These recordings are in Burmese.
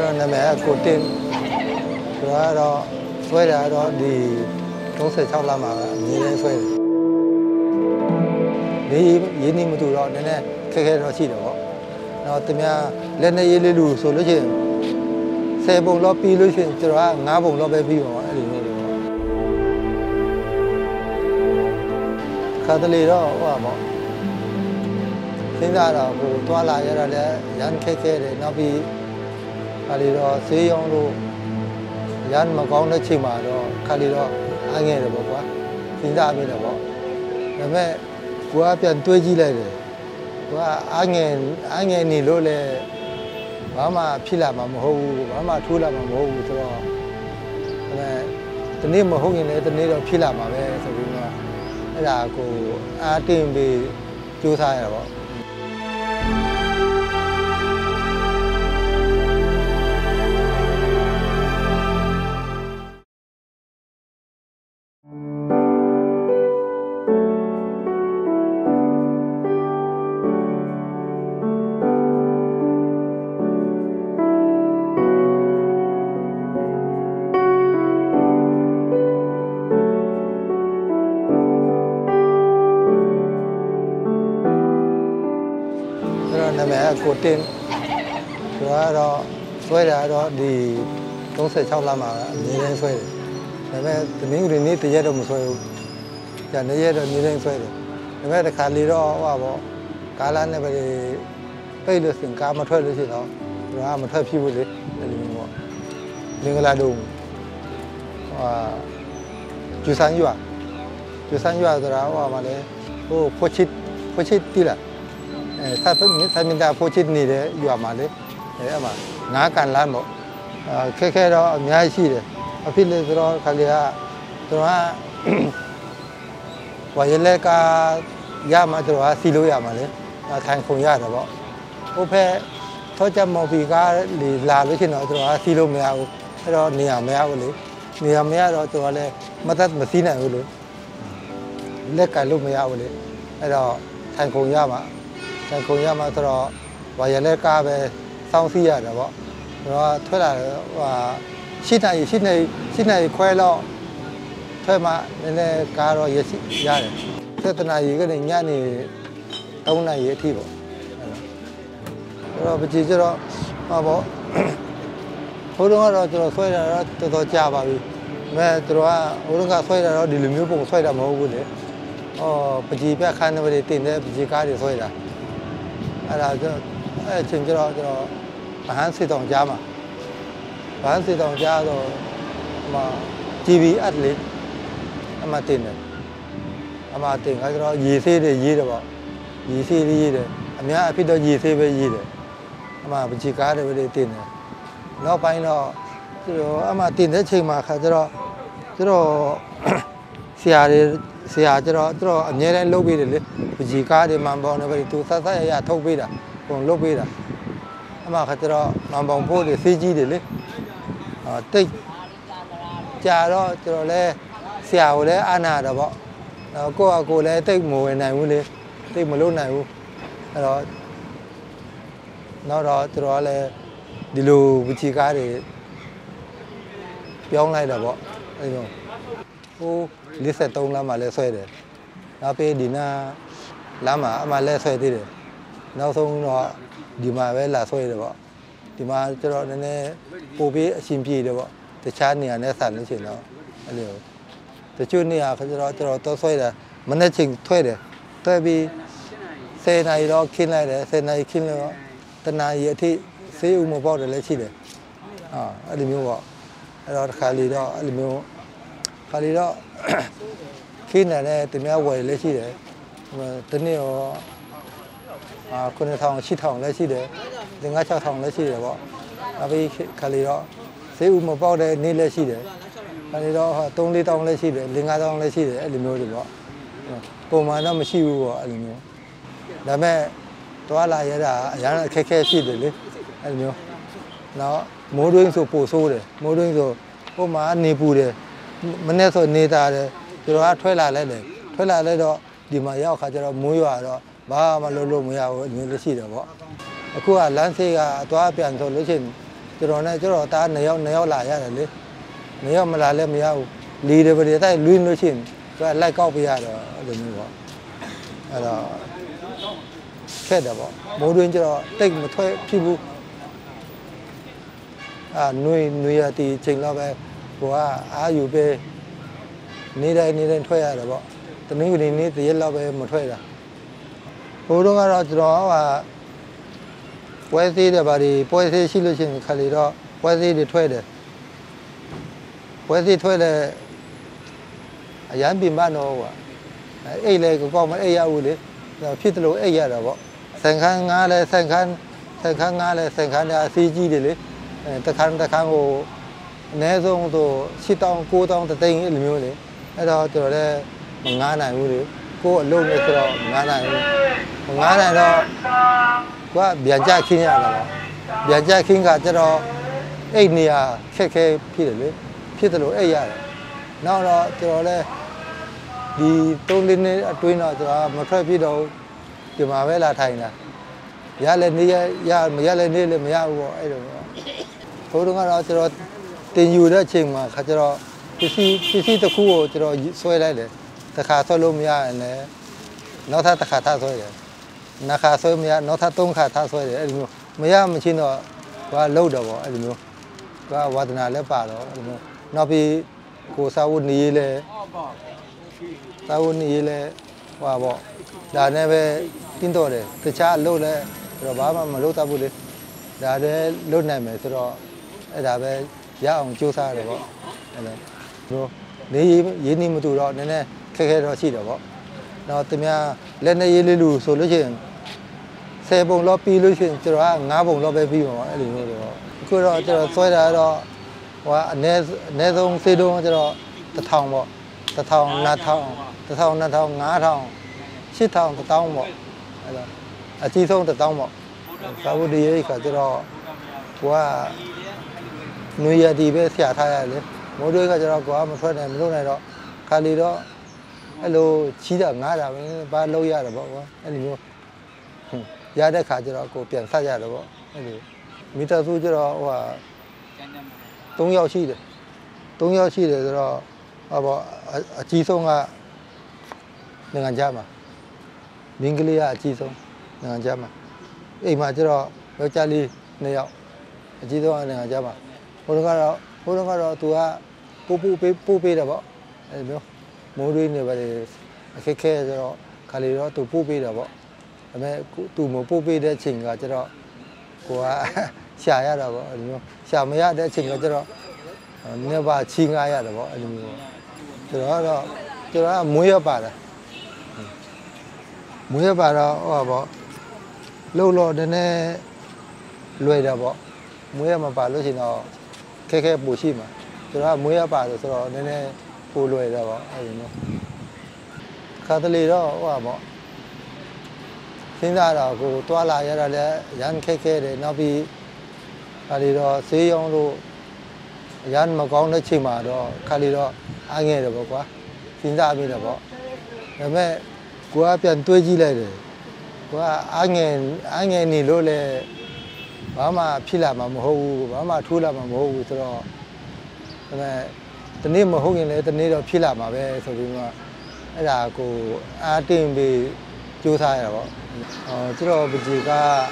နာမည်ကကိုတင်သူကတော့ဆွဲတာတော့ဒီ36လမှာအမြဲတမ်းဆွဲတယ်ဒီရင်းနှီးမတူတော့နည်းနည်းခက်ခဲတော့ရှိတယ်ပေါ့တော့တမန်လက်နဲ့ရေးလေးလူဆိုလို့ရှိရင်10ပုံလောက်ပြီးလို့ရှိရင်ကျွန်တော်က9ပုံလောက်ပဲပြီးပါအဲ့လိုမျိုးတွေပေါ့ခါတလေတော့ဟိုပါပေါ့စဉ်းစားတော့ဟိုတွာလာရတာလည်းရန်ခက်ခဲတယ်နောက်ပြီးခါလီတော့ဈေးရောင်းလို့ရန်မကောင်းတဲ့ချိန်မှာတော့ခါလီတော့အားငယ်တယ်ပေါ့ကွာစဉ်းစားမိတယ်ပေါ့ဒါပေမဲ့ကိုကပြန်တွေးကြည့်လိုက်တယ်ကိုကအားငယ်နေလို့လည်းဘာမှဖြစ်လာမှာမဟုတ်ဘူးဘာမှထိုးလာမှာမဟုတ်ဘူးဆိုတော့တနေ့မဟုတ်ရင်လည်းတနေ့တော့ဖြစ်လာမှာပဲဆိုပြီးတော့အဲ့ဒါကိုအားတင်ပြီးကြိုးစားရတာပေါ့နာမည်ကကိုတင်သူကတော့ဆွဲတာတော့ဒီ36လမှာအမြဲတမ်းဆွဲတယ်ဒါပေမဲ့တနင်္ဂနွေနေ့တရက်တော့မဆွဲဘူးညနေရက်တော့အမြဲတမ်းဆွဲတယ်ဒါပေမဲ့တစ်ခါလေတော့ဟောပေါ့ကားလာနဲ့ပဲပိတ်လို့စင်ကားမထွက်လို့ရှိတော့သူကမထွက်ဖြစ်ဘူးလေအဲ့လိုမျိုးပေါ့မင်္ဂလာတုံးကျူဆန်းရွာဆိုတာဟောပါလေဟိုဖိုချစ်တီလာถ้ามีแต่ผู้ชิดนี่เลยอยู่มาเลยเอามางากันล้านบอกแค่เราไม่ให้ชี้เลยพี่เลยตัวเขาเรียกตัวว่าอย่างไรก็ยามาตัวซีโร่ยามาเลยทางคงยาแต่บอกโอ้เพ่เขาจะมองปีก็หลีลาไม่ใช่เนาะตัวซีโร่ไม่เอาเราเนียไม่เอาเลยเนียไม่เอาตัวเลยมาตัดมาซีไหนเลยเล็กกันลูกไม่เอาเลยเราทางคงยามาแต่คงยามาตลอดว่าอย่างไรก็ไปสร้างสิ่งอย่างเดียวเพราะถ้าเราว่าชิ้นไหนควายเราถ้ามาในการเราเยอะยากเลยถ้าตนายก็ในงานนี้ต้องนายที่บอกเราไปจีเรามาบอกพวกเราจะช่วยเราตัวจ้าบ่าวแม่ตัวพวกเราช่วยเราดิลมิวผมช่วยเราไม่รู้เลยไปจีไปขันไปตีนได้ไปจีการช่วยเราအဲ့ဒါအဲ့ချင်းကျတော့ဗဟန်းစစ်တောင်ကြားမှာဗဟန်းစစ်တောင်ကြားတော့ဟို GB အတ်လေးအမတင်တယ်အမတင်ခါကျတော့ရေဆေးတွေရေးတယ်ပေါ့ရေဆေးလေးရေးတယ်အများအဖြစ်တော့ရေဆေးပဲရေးတယ်အမပကြီးကားတွေပဲတင်တယ်နောက်ပိုင်းတော့ကျတော့အမတင်တဲ့ချိန်မှာခါကျတော့ဆရာကျတော့အများတိုင်းလုပ်ပေးတယ်လေပကြီးကားတွေမှန်ပေါင်းနေပြီသူဆက်ရထုတ်ပေးတာပုံလုပ်ပေးတာအမှခါကျတော့မှန်ပေါင်းဖို့တွေစီးကြီးတယ်လေတိတ်ကြာတော့ကျတော့လဲဆရာကိုလည်းအာနာတော့ပေါ့ကိုယ်လည်းတိတ်မဝင်နိုင်ဘူးလေတိတ်မလုပ်နိုင်ဘူးအဲ့တော့နောက်တော့ကျတော့လည်းဒီလိုပကြီးကားတွေပြောင်းလိုက်တာပေါ့အဲ့လိုဟို53လမ်းမှာလဲဆွဲတယ်နောက်ပြီးဒီနာလမ်းမှာအမှလဲဆွဲသေးတယ်နောက်ဆုံးတော့ဒီမှာပဲလာဆွဲတယ်ပေါ့ဒီမှာကျတော့နည်းနည်းပို့ပြီးအရှင်ပြေတယ်ပေါ့တခြားနေရာနဲ့ဆက်လို့ရှိရင်တော့အဲ့လိုတချို့နေရာကျတော့တော့ဆွဲတာမနေ့ချင်းထွဲတယ်ထွဲပြီး10နာရီတော့ခင်းလိုက်တယ်10နာရီခင်းလို့တနာရီအထိဆေးဥမပေါက်တယ်လည်းရှိတယ်အဲ့လိုမျိုးပေါ့အဲ့တော့တစ်ခါလီတော့အဲ့လိုမျိုးခါလီတော့ခင်းတယ်တများဝယ်လည်းရှိတယ်တနေ့ရော9000 8000လည်းရှိတယ်5000 6000လည်းရှိတယ်ပေါ့နောက်ပြီးခါလီတော့ဈေးဥမပေါက်တဲ့နေ့လည်းရှိတယ်ခါလီတော့3-4တောင်းလည်းရှိတယ်5-1000လည်းရှိတယ်အဲ့လိုမျိုးတွေပေါ့ပုံမှန်တော့မရှိဘူးပေါ့အဲ့လိုမျိုးဒါပေမဲ့တွာလာရတာအများအခက်ခဲရှိတယ်လေအဲ့လိုမျိုးနောက်မိုးတွင်းဆိုပို့ဆိုးတယ်မိုးတွင်းဆိုဟိုမှာနေပူတယ်မနေ့ဆိုနေတာတယ်ကျွန်တော်ကထွက်လာလိုက်တယ်ထွက်လာလိုက်တော့ဒီမှာရောက်ခါကျတော့မိုးရွာတော့ဘာမှလုပ်လို့မရဘူးအမျိုးလည်းရှိတယ်ပေါ့အခုကလမ်းဆေးကအသွားပြန်ဆိုလို့ရှိရင်ကျွန်တော်နဲ့ကျွန်တော်သား2ယောက်လာရတယ်လေ2ယောက်မလာလဲမရဘူးလီတယ်ပဲတဲ့လွင်းလို့ရှိရင်သူကလိုက်ကောက်ပေးရတော့အဲ့လိုမျိုးပေါ့အဲ့တော့ခက်တယ်ပေါ့မိုးတွင်းကျတော့တိတ်မထွက်ဖြစ်ဘူးနွေရတီချိန်တော့ပဲဟိုကအားယူပေးနေတိုင်းထွက်ရတယ်ပေါ့တနင်္ဂနွေနေ့တရက်လောက်ပဲမထွက်တာဟိုတော့ကတော့ကျွန်တော်ကပွဲစည်းတယ်ဗါဒီပွဲစည်းရှိလို့ရှိရင်ခါလီတော့ပွဲစည်းတွေထွက်တယ်ပွဲစည်းထွက်တယ်အရန်ပြင်မတော့ကွာအိတ်လေကောက်မအိတ်ရဘူးလေဖြစ်တယ်လို့အိတ်ရတာပေါ့ဆန်ခန်းငားလဲဆန်ခန်းငားလဲဆန်ခန်းတဲ့အစီးကြီးတယ်လေတခန်းကိုအနည်းဆုံးဆို8000 9000တသိန်းအဲ့လိုမျိုးလေအဲ့တော့ကျွန်တော်လည်းမငားနိုင်ဘူးလေကိုယ်အလုပ်နဲ့ဆိုတော့ငားနိုင်ဘူးမငားနိုင်တော့ကိုကပြန်ကြခင်းရတာပေါ့ပြန်ကြခင်းကကျတော့အိတ်နေရခက်ခဲဖြစ်တယ်လေဖြစ်တယ်လို့အိတ်ရတယ်နောက်တော့ကျွန်တော်လည်းဒီ3-4နှစ်အတွင်းတော့ကျွန်တော်မထွက်ပြတော့ဒီမှာပဲလာထိုင်တာရလဲနေရမရလဲနေလည်းမရဘူးပေါ့အဲ့လိုပေါ့ဘိုးတော်ကတော့ကျွန်တော်တင်ယူတဲ့အချိန်မှာခါကျတော့ပစ္စည်းတစ်ခုကိုကျွန်တော်ဆွဲလိုက်တယ်တစ်ခါဆွဲလို့မရရင်လည်းနောက်ထပ်တစ်ခါထားဆွဲတယ်နှစ်ခါဆွဲမရနောက်ထပ်3ခါထားဆွဲတယ်အဲ့လိုမျိုးမရမချင်းတော့ကလှုပ်တော့ပေါ့အဲ့လိုမျိုးကဝါဒနာလည်းပါတော့အဲ့လိုမျိုးနောက်ပြီးကိုစာဝတ်နေရေးလဲစာဝတ်နေရေးလဲဟွာပေါ့ဒါနဲ့ပဲတင်းတော့တယ်တခြားအလုပ်လဲတော့ဘာမှမလုပ်တတ်ဘူးလေဒါလည်းလုပ်နိုင်မယ်ဆိုတော့အဲ့ဒါပဲရအောင်ကြိုးစားရတယ်ပေါ့အဲ့လိုမျိုးနေရေးနေမတူတော့နည်းနည်းခက်ခဲတော့ရှိတယ်ပေါ့တော့တမလက်နေရေးလေးလူဆိုလို့ရှိရင်10ပုံလောက်ပြီးလို့ရှိရင်ကျွန်တော်က9ပုံလောက်ပဲပြီးမှာပေါ့အဲ့လိုမျိုးတော့အခုတော့ကျွန်တော်ဆွဲတာတော့ဟိုအနည်းဆုံးစေတုံးကျွန်တော်1000ပေါ့1000 2000 1000 5000 8000 1000 ပေါ့အဲ့လိုအကြီးဆုံး1000ပေါ့သာဝတိရိတ်ခါကျတော့ကိုကနွေရတီပဲဆရာထားရတယ်လေမိုးတွေကကျတော့ကိုကမထွက်နိုင်မလုပ်နိုင်တော့ခါလီတော့အဲ့လိုချီးတာငားတာပဲဘာလုပ်ရတယ်ပေါ့ကွာအဲ့လိုမျိုးရတဲ့ခါကျတော့ကိုပြန်ဆက်ရတယ်ပေါ့အဲ့လိုမီတာစုကျတော့ဟိုဟာ3ယောက်ရှိတယ်3ယောက်ရှိတယ်ဆိုတော့ဟောပေါ့အကြီးဆုံးကနိုင်ငံခြားမှာမင်းကလေးကအကြီးဆုံးနိုင်ငံခြားမှာအိမ်မှာကျတော့ယောက်ျားလေး2ယောက်အကြီးဆုံးနိုင်ငံခြားမှာဟိုတော့ကတော့သူကပို့ပေးတယ်ပေါ့အဲ့လိုမျိုးမိုးရွေးနေပါလေအခက်ခဲဆိုတော့ခါလီတော့သူပို့ပေးတယ်ပေါ့ဒါပေမဲ့သူမပို့ပေးတဲ့အချိန်ကကျတော့ကိုကရှာရတာပေါ့အဲ့လိုမျိုးရှာမရတဲ့အချိန်ကကျတော့နည်းပါချီငားရတယ်ပေါ့အဲ့လိုမျိုးဆိုတော့ကျွန်တော်ကမွေးရပါတယ်မွေးရပါတော့ဟောပေါ့လှုပ်လို့နည်းနည်းလွယ်တယ်ပေါ့မွေးရမပါလို့ရှိရင်တော့ခက်ပူရှိမှာကျွန်တော်ကမွေးရပါတယ်ဆိုတော့နည်းနည်းပိုလွယ်တယ်ပေါ့အဲ့လိုမျိုးခါတလေတော့ဟောပေါ့စဉ်းစားတော့ကိုတွာလာရတာလည်းရန်ခက်တယ်နောက်ပြီးခါလီတော့ဈေးရောင်းလို့ရန်မကောင်းတဲ့ချိန်မှာတော့ခါလီတော့အားငယ်တယ်ပေါ့ကွာစဉ်းစားမိတယ်ပေါ့ဒါပေမဲ့ကိုကပြန်တွေးကြည့်လိုက်တယ်ကိုကအားငယ်နေလို့လေဘာမှဖြစ်လာမှာမဟုတ်ဘူးဘာမှထိုးလာမှာမဟုတ်ဘူးဆိုတော့ဒါပေမဲ့တနေ့မဟုတ်ရင်လည်းတနေ့တော့ဖြစ်လာမှာပဲဆိုပြီးမှအဲ့ဒါကိုအားတင်ပြီးကြိုးစားရတာပေါ့ကျွန်တော်ပကြီး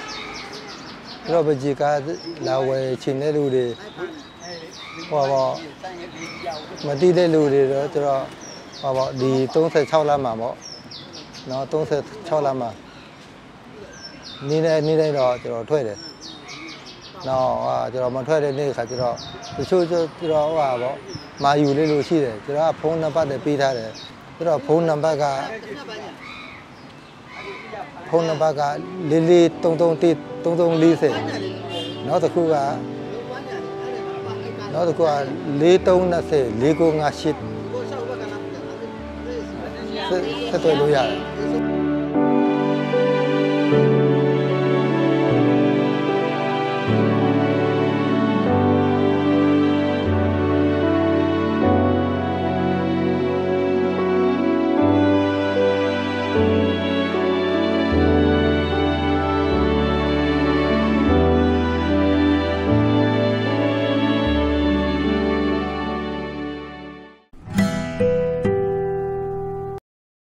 ကလာဝယ်ချင်တဲ့လူတွေဟောပေါ့မတိတဲ့လူတွေတော့ကျွန်တော်ဟောပေါ့ဒီ36လမ်းမှာပေါ့နော်36လမ်းမှာနေတိုင်းတော့ကျွန်တော်ထွက်တယ်နော်ကျွန်တော်မထွက်တဲ့နေ့ခါကျတော့တချို့ကျွန်တော်ဟောပေါ့မာယူလေးလို့ရှိတယ်ကျွန်တော်ကဖုန်းနံပါတ်နဲ့ပေးထားတယ်ကျွန်တော်ဖုန်းနံပါတ်က44333340နောက်တစ်ခုက4320 4958ဆက်သွယ်လို့ရတယ်